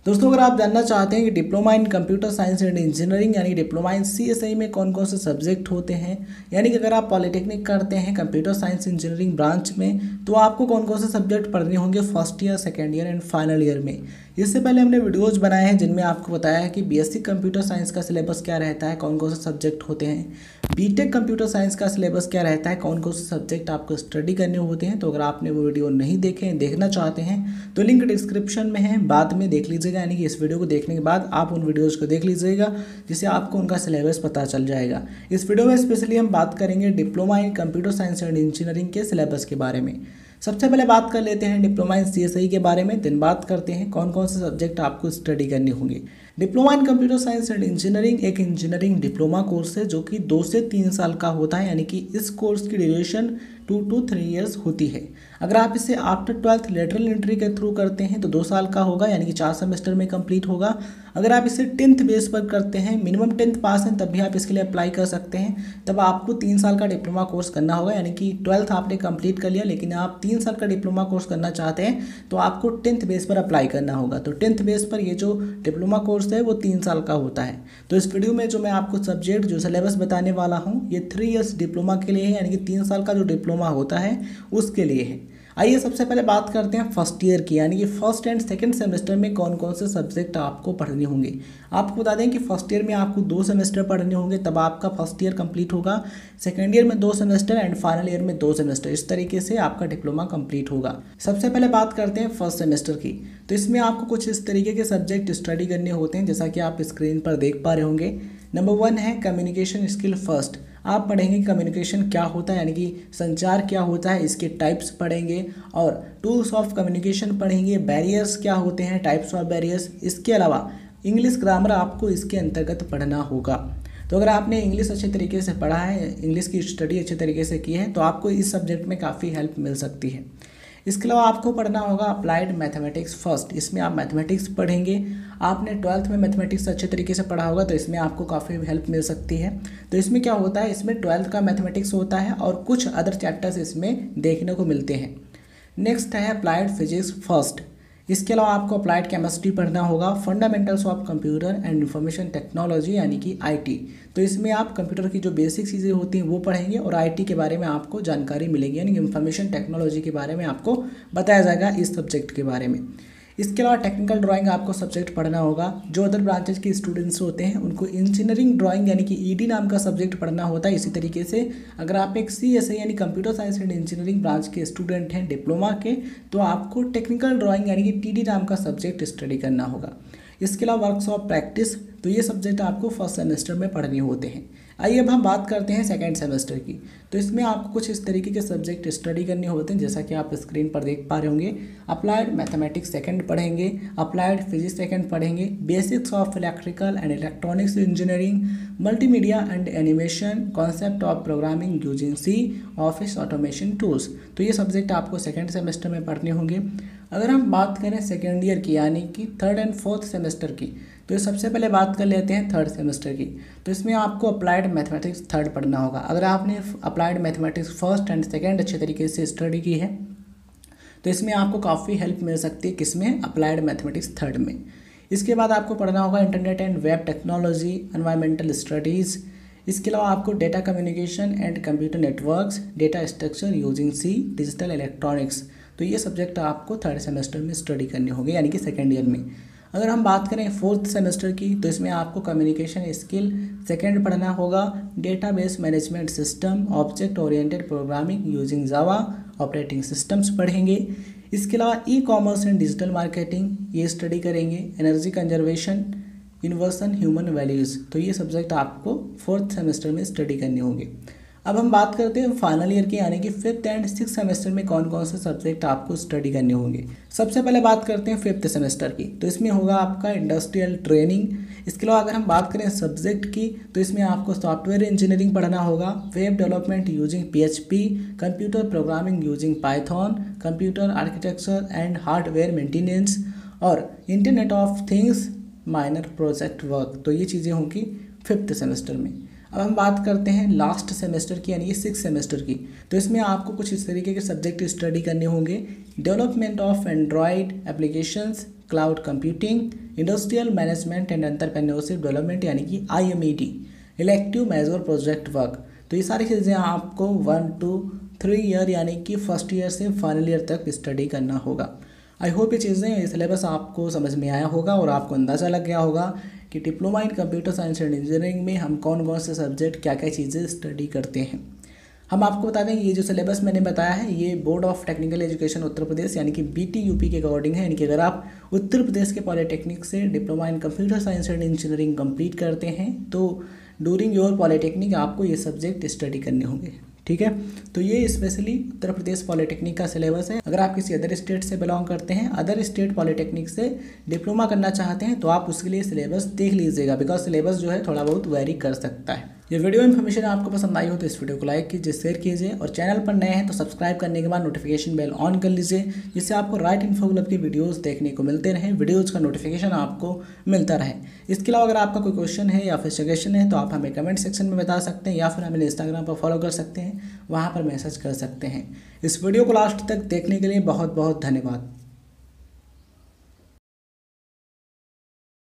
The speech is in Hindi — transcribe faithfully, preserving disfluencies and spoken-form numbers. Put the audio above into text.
दोस्तों, अगर आप जानना चाहते हैं कि diploma in computer science and engineering यानी diploma in C S E में कौन कौन से सब्जेक्ट होते हैं, यानी कि अगर आप पॉलिटेक्निक करते हैं कंप्यूटर साइंस इंजीनियरिंग ब्रांच में तो आपको कौन कौन से सब्जेक्ट पढ़ने होंगे first year, second year and final year में। इससे पहले हमने वीडियोज़ बनाए हैं जिनमें आपको बताया है कि बीएससी कंप्यूटर साइंस का सिलेबस क्या रहता है, कौन कौन से सब्जेक्ट होते हैं, बीटेक कंप्यूटर साइंस का सिलेबस क्या रहता है, कौन कौन से सब्जेक्ट आपको स्टडी करने होते हैं। तो अगर आपने वो वीडियो नहीं देखे हैं, देखना चाहते हैं तो लिंक डिस्क्रिप्शन में है, बाद में देख लीजिएगा, यानी कि इस वीडियो को देखने के बाद आप उन वीडियोज़ को देख लीजिएगा जिससे आपको उनका सिलेबस पता चल जाएगा। इस वीडियो में स्पेशली हम बात करेंगे diploma in computer science and engineering के सिलेबस के बारे में। सबसे पहले बात कर लेते हैं डिप्लोमा इन सीएसई के बारे में, दिन बात करते हैं कौन कौन से सब्जेक्ट आपको स्टडी करने होंगे। Diploma in computer science and engineering एक इंजीनियरिंग डिप्लोमा कोर्स है जो कि दो से तीन साल का होता है, यानी कि इस कोर्स की duration two two three years होती है। अगर आप इसे आफ्टर ट्वेल्थ लेटरल एंट्री के थ्रू करते हैं तो दो साल का होगा, यानी कि चार सेमेस्टर में कंप्लीट होगा। अगर आप इसे टेंथ बेस पर करते हैं, मिनिमम टेंथ पास हैं, तब भी आप इसके लिए अप्लाई कर सकते हैं। तब आपको तीन साल का डिप्लोमा कोर्स करना होगा, यानी कि ट्वेल्थ आपने कंप्लीट कर लिया लेकिन आप तीन साल का डिप्लोमा कोर्स करना चाहते हैं तो आपको टेंथ बेस पर अप्लाई करना होगा। तो टेंथ बेस पर ये जो डिप्लोमा कोर्स है वो तीन साल का होता है। तो इस वीडियो में जो मैं आपको सब्जेक्ट जो सिलेबस बताने वाला हूँ ये थ्री ईयर्स डिप्लोमा के लिए है, यानी कि तीन साल का जो डिप्लोमा होता है उसके लिए है। आइए सबसे पहले बात करते हैं फर्स्ट ईयर की, यानी कि फर्स्ट एंड सेकंड सेमेस्टर में कौन कौन से सब्जेक्ट आपको पढ़ने होंगे। आपको बता दें कि फर्स्ट ईयर में आपको दो सेमेस्टर पढ़ने होंगे, तब आपका फर्स्ट ईयर कंप्लीट होगा। सेकंड ईयर में दो सेमेस्टर एंड फाइनल ईयर में दो सेमेस्टर, इस तरीके से आपका डिप्लोमा कंप्लीट होगा। सबसे पहले बात करते हैं फर्स्ट सेमेस्टर की, तो इसमें आपको कुछ इस तरीके के सब्जेक्ट स्टडी करने होते हैं जैसा कि आप स्क्रीन पर देख पा रहे होंगे। नंबर वन है कम्युनिकेशन स्किल फर्स्ट। आप पढ़ेंगे कम्युनिकेशन क्या होता है, यानी कि संचार क्या होता है, इसके टाइप्स पढ़ेंगे और टूल्स ऑफ कम्युनिकेशन पढ़ेंगे, बैरियर्स क्या होते हैं, टाइप्स ऑफ बैरियर्स। इसके अलावा इंग्लिश ग्रामर आपको इसके अंतर्गत पढ़ना होगा। तो अगर आपने इंग्लिश अच्छे तरीके से पढ़ा है, इंग्लिश की स्टडी अच्छे तरीके से की है तो आपको इस सब्जेक्ट में काफ़ी हेल्प मिल सकती है। इसके अलावा आपको पढ़ना होगा अप्लाइड मैथमेटिक्स फर्स्ट। इसमें आप मैथमेटिक्स पढ़ेंगे। आपने ट्वेल्थ में मैथमेटिक्स अच्छे तरीके से पढ़ा होगा तो इसमें आपको काफ़ी हेल्प मिल सकती है। तो इसमें क्या होता है, इसमें ट्वेल्थ का मैथमेटिक्स होता है और कुछ अदर चैप्टर्स इसमें देखने को मिलते हैं। नेक्स्ट है अप्लाइड फिजिक्स फर्स्ट। इसके अलावा आपको अप्लाइड केमिस्ट्री पढ़ना होगा, fundamentals of computer and information technology यानी कि आईटी। तो इसमें आप कंप्यूटर की जो बेसिक चीज़ें होती हैं वो पढ़ेंगे और आईटी के बारे में आपको जानकारी मिलेगी, यानी कि इंफॉर्मेशन टेक्नोलॉजी के बारे में आपको बताया जाएगा इस सब्जेक्ट के बारे में। इसके अलावा टेक्निकल ड्राइंग आपको सब्जेक्ट पढ़ना होगा। जो अदर ब्रांचेज के स्टूडेंट्स होते हैं उनको इंजीनियरिंग ड्राइंग यानी कि ईडी नाम का सब्जेक्ट पढ़ना होता है। इसी तरीके से अगर आप एक सीएसई यानी computer science and engineering branch के स्टूडेंट हैं डिप्लोमा के, तो आपको टेक्निकल ड्राइंग यानी कि टीडी नाम का सब्जेक्ट स्टडी करना होगा। इसके अलावा वर्कशॉप प्रैक्टिस, तो ये सब्जेक्ट आपको फर्स्ट सेमेस्टर में पढ़ने होते हैं। आइए अब हम बात करते हैं सेकंड सेमेस्टर की, तो इसमें आपको कुछ इस तरीके के सब्जेक्ट स्टडी करने होते हैं जैसा कि आप स्क्रीन पर देख पा रहे होंगे। अप्लाइड मैथमेटिक्स सेकंड पढ़ेंगे, अप्लाइड फिजिक्स सेकंड पढ़ेंगे, basics of electrical and electronics engineering, multimedia and animation, concept of programming using C, office automation tools. तो ये सब्जेक्ट आपको सेकेंड सेमेस्टर में पढ़ने होंगे। अगर हम बात करें सेकेंड ईयर की यानी कि थर्ड एंड फोर्थ सेमेस्टर की, तो सबसे पहले बात कर लेते हैं थर्ड सेमेस्टर की। तो इसमें आपको अप्लाइड मैथमेटिक्स थर्ड पढ़ना होगा। अगर आपने applied mathematics first and second अच्छे तरीके से स्टडी की है तो इसमें आपको काफ़ी हेल्प मिल सकती है, किसमें, अप्लाइड मैथमेटिक्स थर्ड में। इसके बाद आपको पढ़ना होगा internet and web technology, environmental studies. इसके अलावा आपको data communication and computer networks, data structure using C, digital electronics. तो ये सब्जेक्ट आपको थर्ड सेमेस्टर में स्टडी करने होंगे, यानी कि सेकेंड ईयर में। अगर हम बात करें फोर्थ सेमेस्टर की, तो इसमें आपको कम्युनिकेशन स्किल सेकेंड पढ़ना होगा, database management system, object oriented programming using Java, operating systems पढ़ेंगे। इसके अलावा e commerce and digital marketing ये स्टडी करेंगे, energy conservation, universal human values. तो ये सब्जेक्ट आपको फोर्थ सेमेस्टर में स्टडी करने होंगे। अब हम बात करते हैं फाइनल ईयर की, यानी कि फिफ्थ एंड सिक्स सेमेस्टर में कौन कौन से सब्जेक्ट आपको स्टडी करने होंगे। सबसे पहले बात करते हैं फिफ्थ सेमेस्टर की, तो इसमें होगा आपका इंडस्ट्रियल ट्रेनिंग। इसके अलावा अगर हम बात करें सब्जेक्ट की, तो इसमें आपको सॉफ्टवेयर इंजीनियरिंग पढ़ना होगा, web development using PHP, computer programming using Python, computer architecture and hardware maintenance और internet of things minor project work. तो ये चीज़ें होंगी फिफ्थ सेमेस्टर में। अब हम बात करते हैं लास्ट सेमेस्टर की, यानी कि सिक्स सेमेस्टर की, तो इसमें आपको कुछ इस तरीके के सब्जेक्ट स्टडी करने होंगे, development of android applications, cloud computing, industrial management and entrepreneurship development यानी कि I M E D, elective major project work. तो ये सारी चीज़ें आपको वन टू थ्री ईयर यानी कि फर्स्ट ईयर से फाइनल ईयर तक स्टडी करना होगा। आई होप ये चीज़ें ये सिलेबस आपको समझ में आया होगा और आपको अंदाज़ा लग गया होगा कि diploma in computer science and engineering में हम कौन कौन से सब्जेक्ट क्या क्या चीज़ें स्टडी करते हैं। हम आपको बता दें ये जो सिलेबस मैंने बताया है ये board of technical education Uttar Pradesh यानी कि बी टी यू पी के अकॉर्डिंग है। यानी कि अगर आप उत्तर प्रदेश के पॉलिटेक्निक से diploma in computer science and engineering complete करते हैं तो ड्यूरिंग योर पॉलिटेक्निक आपको ये सब्जेक्ट स्टडी करने होंगे। ठीक है, तो ये स्पेशली उत्तर प्रदेश पॉलिटेक्निक का सिलेबस है। अगर आप किसी अदर स्टेट से बिलोंग करते हैं, अदर स्टेट पॉलिटेक्निक से डिप्लोमा करना चाहते हैं तो आप उसके लिए सिलेबस देख लीजिएगा, बिकॉज सिलेबस जो है थोड़ा बहुत वेरी कर सकता है। ये वीडियो इन्फॉर्मेशन आपको पसंद आई हो तो इस वीडियो को लाइक कीजिए, शेयर कीजिए और चैनल पर नए हैं तो सब्सक्राइब करने के बाद नोटिफिकेशन बेल ऑन कर लीजिए, जिससे आपको राइट इन्फो क्लब की वीडियोस देखने को मिलते रहें, वीडियोस का नोटिफिकेशन आपको मिलता रहे। इसके अलावा अगर आपका कोई क्वेश्चन है या फिर सजेशन है तो आप हमें कमेंट सेक्शन में बता सकते हैं या फिर हमें इंस्टाग्राम पर फॉलो कर सकते हैं, वहाँ पर मैसेज कर सकते हैं। इस वीडियो को लास्ट तक देखने के लिए बहुत बहुत धन्यवाद।